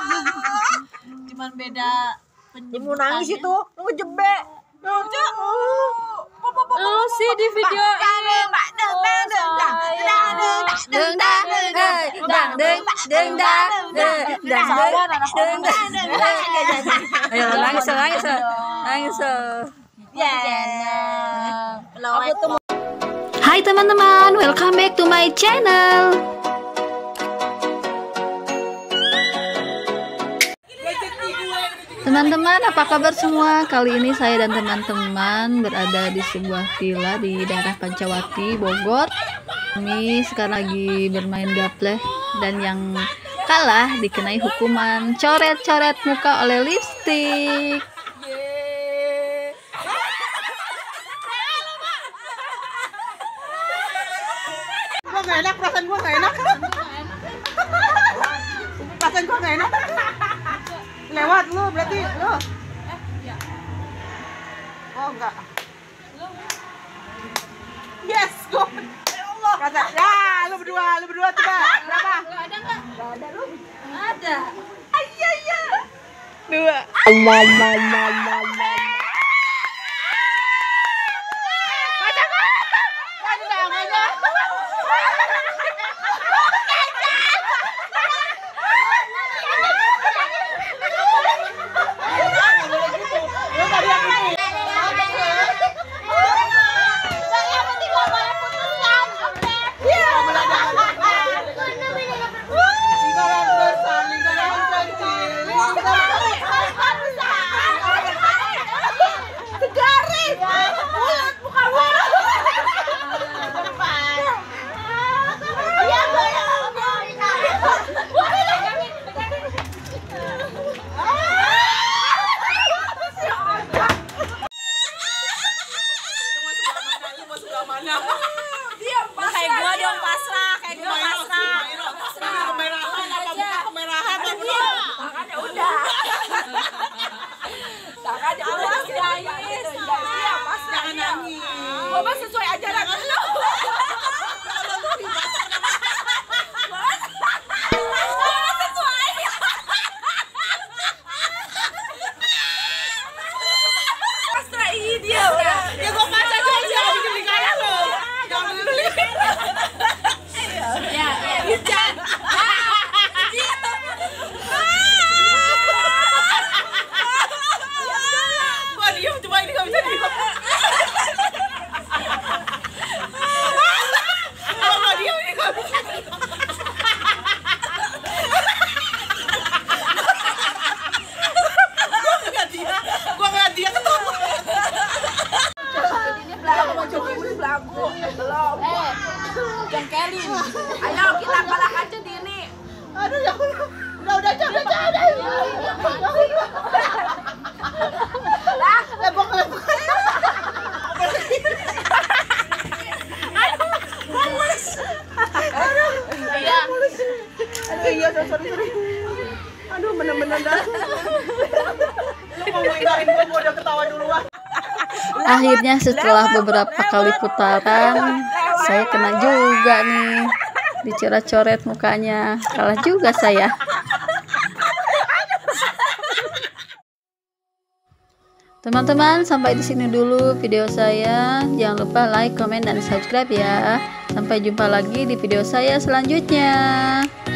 Cuman beda Mau nangis itu, lu ngejebek. Lu sih di video ini. Ayo nangis. Hai teman-teman, welcome back to my channel. Teman-teman, apa kabar semua? Kali ini saya dan teman-teman berada di sebuah villa di daerah Pancawati, Bogor. Kami sekarang lagi bermain gapleh dan yang kalah dikenai hukuman coret-coret muka oleh lipstik. Gua gak enak, perasaan gua gak enak. Perasaan gua gak enak. Lewat lu berarti lu. Oh enggak. Yes, go. Kata, ya lu berdua coba. Berapa? Enggak ada enggak? Enggak ada lu. Ada. Iya. 2. Kayak gua dong pasrah, kayak gua pasrah. Kemerahan apa belum? Tangannya udah. Tangannya udah nangis. Iya, pas Jangan nangis. Gua mah sesuai ajaran lu. Pasrah ini dia. Ya gua pasrah aja jangan bikin kayak lu. Jangan beli. Ya, hujan. Gua diem cuma ini gak bisa diem. Kalau gak diem ini gak bisa diem. Gua ngeliat dia ketawa. Ini belagu mau coba ini belagu. Belum. Jengkelin. Ayo kita kalah aja di ini. Aduh ya Allah. Udah capek. Lebok. Iya. Aduh iya, sorry. Aduh bener-bener dah. Lu mau ngingkarin gua udah ketawa duluan. Akhirnya setelah beberapa kali putaran, saya kena juga nih. Dicoret-coret mukanya. Kalah juga saya. Teman-teman, sampai di sini dulu video saya. Jangan lupa like, comment, dan subscribe ya. Sampai jumpa lagi di video saya selanjutnya.